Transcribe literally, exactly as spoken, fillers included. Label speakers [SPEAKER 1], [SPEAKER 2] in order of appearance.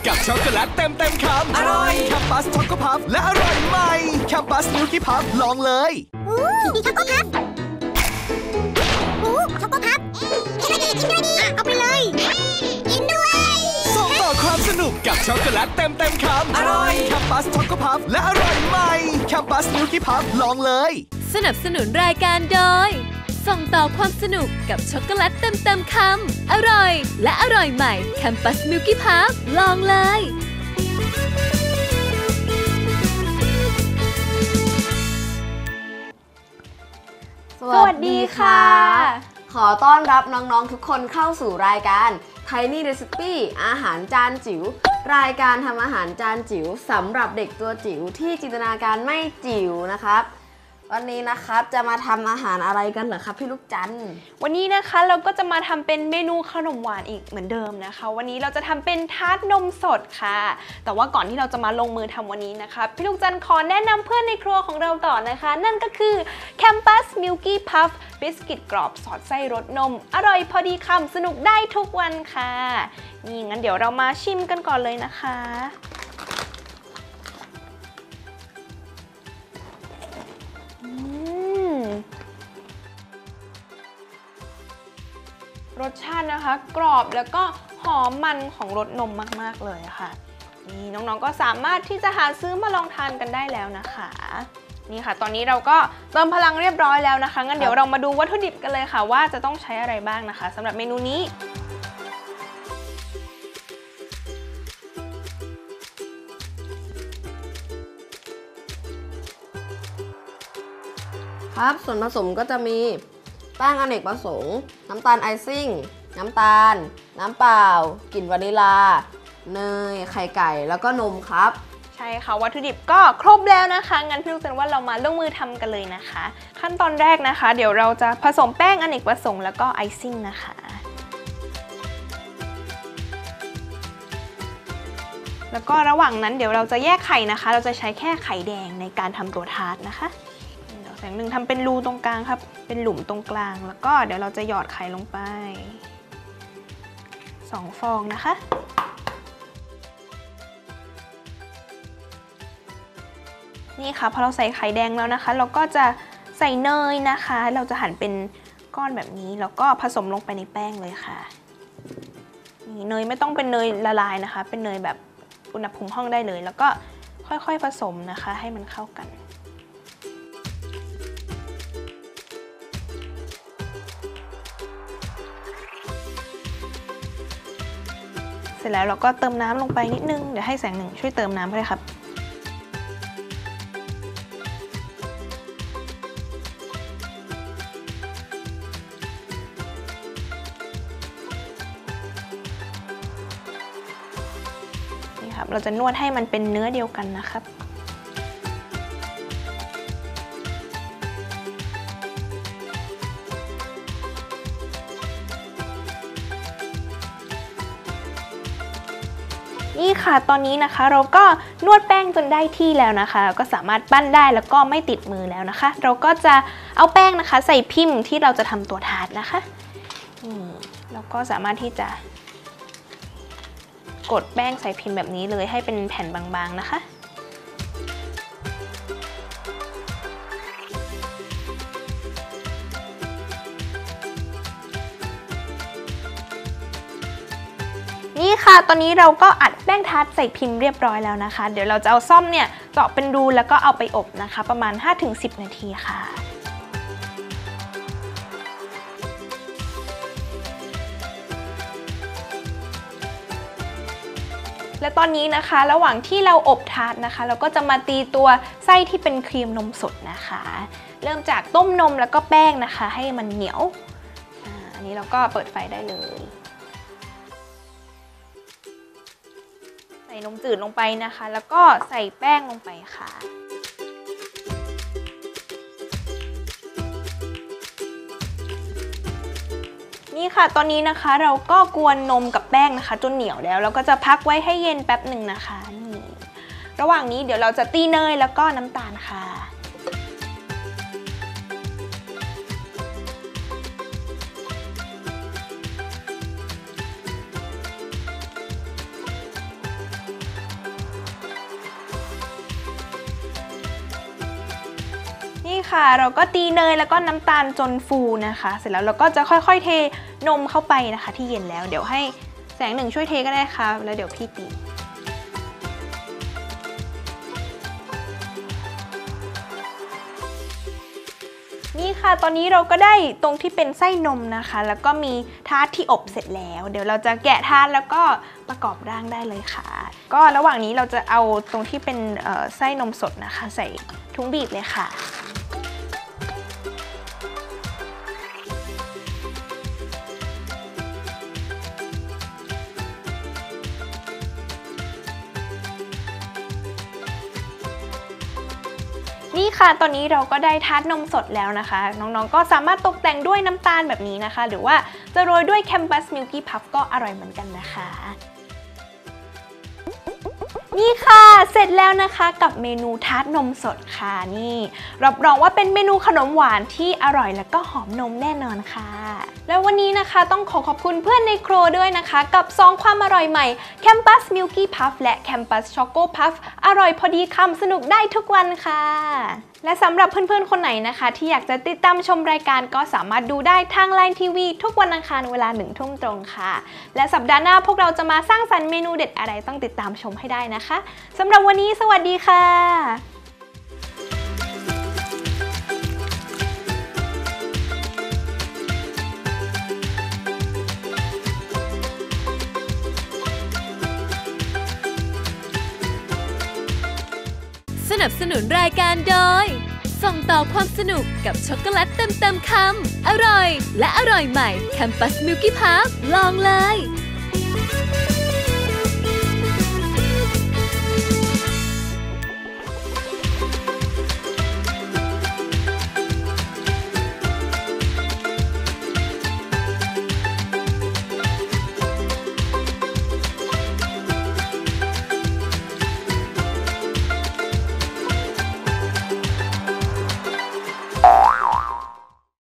[SPEAKER 1] กับช็อกโกแลตเต็มเต็มคำอร่อยแคมปัสช็อกโกพัฟและอร่อยใหม่แคมปัสมิลกี้พัฟลองเลย
[SPEAKER 2] อู้มีช็อกโกพัฟอู้ช็อกโกพัฟกินด้วยดิเอาไปเลยกินด้วย
[SPEAKER 1] ส่งต่อความสนุกกับช็อกโกแลตเต็มเต็มคำอร่อยแคมปัสช็อกโกพัฟและอร่อยใหม่แคมปัสมิลกี้พัฟลองเลย
[SPEAKER 3] สนับสนุนรายการโดยส่งต่อความสนุกกับช็อกโกแลตเต็มเต็มคำอร่อยและอร่อยใหม่แคมปัสมิลกี้พัฟลองเลย
[SPEAKER 4] สวัสดีค่ะขอต้อนรับน้องๆทุกคนเข้าสู่รายการ Tiny Recipe อาหารจานจิ๋วรายการทำอาหารจานจิ๋วสำหรับเด็กตัวจิ๋วที่จินตนาการไม่จิ๋วนะครับวันนี้นะครับจะมาทำอาหารอะไรกันเหรอครับพี่ลูกจันทร์
[SPEAKER 5] วันนี้นะคะเราก็จะมาทำเป็นเมนูขนมหวานอีกเหมือนเดิมนะคะวันนี้เราจะทำเป็นทาร์ตนมสดค่ะแต่ว่าก่อนที่เราจะมาลงมือทำวันนี้นะคะพี่ลูกจันทร์ขอแนะนำเพื่อนในครัวของเราก่อนนะคะนั่นก็คือ Campus Milky Puff บิสกิตกรอบสอดไส้รสนมอร่อยพอดีคำสนุกได้ทุกวันค่ะนี่งั้นเดี๋ยวเรามาชิมกันก่อนเลยนะคะรสชาตินะคะกรอบแล้วก็หอมมันของรสนมมากๆเลยค่ะนี่น้องๆก็สามารถที่จะหาซื้อมาลองทานกันได้แล้วนะคะนี่ค่ะตอนนี้เราก็เติมพลังเรียบร้อยแล้วนะคะงั้นเดี๋ยวเรามาดูวัตถุดิบกันเลยค่ะว่าจะต้องใช้อะไรบ้างนะคะสำหรับเมนูนี้
[SPEAKER 4] ครับส่วนผสมก็จะมีแป้งอเนกประสงค์น้ำตาลไอซิ่งน้ำตาลน้ำเปล่ากลิ่นวานิลาเนยไข่ไก่แล้วก็นมครับ
[SPEAKER 5] ใช่ค่ะวัตถุดิบก็ครบแล้วนะคะงั้นพี่ลูกจันว่าเรามาลงมือทำกันเลยนะคะขั้นตอนแรกนะคะเดี๋ยวเราจะผสมแป้งอเนกประสงค์แล้วก็ไอซิ่งนะคะแล้วก็ระหว่างนั้นเดี๋ยวเราจะแยกไข่นะคะเราจะใช้แค่ไข่แดงในการทำตัวทาร์ตนะคะแสงหนึ่งทำเป็นรูตรงกลางครับเป็นหลุมตรงกลางแล้วก็เดี๋ยวเราจะหยอดไข่ลงไปสองฟองนะคะนี่ค่ะพอเราใส่ไข่แดงแล้วนะคะเราก็จะใส่เนยนะคะเราจะหั่นเป็นก้อนแบบนี้แล้วก็ผสมลงไปในแป้งเลยค่ะนี่เนยไม่ต้องเป็นเนยละลายนะคะเป็นเนยแบบอุณหภูมิห้องได้เลยแล้วก็ค่อยๆผสมนะคะให้มันเข้ากันเสร็จแล้วเราก็เติมน้ำลงไปนิดนึงเดี๋ยวให้แสงหนึ่งช่วยเติมน้ำก็ได้ครับนี่ครับเราจะนวดให้มันเป็นเนื้อเดียวกันนะครับนี่ค่ะตอนนี้นะคะเราก็นวดแป้งจนได้ที่แล้วนะคะก็สามารถปั้นได้แล้วก็ไม่ติดมือแล้วนะคะเราก็จะเอาแป้งนะคะใส่พิมพ์ที่เราจะทำตัวทาร์ตนะคะนี่เราก็สามารถที่จะกดแป้งใส่พิมพ์แบบนี้เลยให้เป็นแผ่นบางๆนะคะนี่ค่ะตอนนี้เราก็อัดแป้งทาร์ตใส่พิมพ์เรียบร้อยแล้วนะคะเดี๋ยวเราจะเอาซ่อมเนี่ยเจาะเป็นรูแล้วก็เอาไปอบนะคะประมาณ ห้าถึงสิบ นาทีค่ะและตอนนี้นะคะระหว่างที่เราอบทาร์ตนะคะเราก็จะมาตีตัวไส้ที่เป็นครีมนมสดนะคะเริ่มจากต้มนมแล้วก็แป้งนะคะให้มันเหนียวอันนี้เราก็เปิดไฟได้เลยใส่นมจืดลงไปนะคะแล้วก็ใส่แป้งลงไปค่ะนี่ค่ะตอนนี้นะคะเราก็กวนนมกับแป้งนะคะจนเหนียวแล้วเราก็จะพักไว้ให้เย็นแป๊บหนึ่งนะคะนี่ระหว่างนี้เดี๋ยวเราจะตีเนยแล้วก็น้ำตาลค่ะ นค่ะเราก็ตีเนยแล้วก็น้ำตาลจนฟูนะคะเสร็จแล้วเราก็จะค่อยๆเทนมเข้าไปนะคะที่เย็นแล้วเดี๋ยวให้แสงหนึ่งช่วยเทก็ได้ค่ะแล้วเดี๋ยวพี่ตีนี่ค่ะตอนนี้เราก็ได้ตรงที่เป็นไส้นมนะคะแล้วก็มีทาร์ตที่อบเสร็จแล้วเดี๋ยวเราจะแกะทาร์ตแล้วก็ประกอบร่างได้เลยค่ะก็ระหว่างนี้เราจะเอาตรงที่เป็นไส้นมสดนะคะใส่ถุงบีบเลยค่ะนี่ค่ะตอนนี้เราก็ได้ทาร์ตนมสดแล้วนะคะน้องๆก็สามารถตกแต่งด้วยน้ำตาลแบบนี้นะคะหรือว่าจะโรยด้วยแคมปัสมิลกี้พัฟก็อร่อยเหมือนกันนะคะนี่ค่ะเสร็จแล้วนะคะกับเมนูทาร์ตนมสดค่ะนี่รับรองว่าเป็นเมนูขนมหวานที่อร่อยและก็หอมนมแน่นอนค่ะแล้ววันนี้นะคะต้องขอขอบคุณเพื่อนในครัวด้วยนะคะกับสองความอร่อยใหม่แคมปัสมิลกี้พัฟและแคมปัสช็อกโกพัฟอร่อยพอดีคำสนุกได้ทุกวันค่ะและสำหรับเพื่อนๆคนไหนนะคะที่อยากจะติดตามชมรายการก็สามารถดูได้ทาง ไลน์ ที วี ทุกวันอังคารเวลาหนึ่งทุ่มตรงค่ะและสัปดาห์หน้าพวกเราจะมาสร้างสรรค์เมนูเด็ดอะไรต้องติดตามชมให้ได้นะคะสำหรับวันนี้สวัสดีค่ะ
[SPEAKER 3] สนับสนุนรายการโดยส่งต่อความสนุกกับช็อกโกแลตเต็มเต็มคำอร่อยและอร่อยใหม่ Campus Milky Puff ลองเลย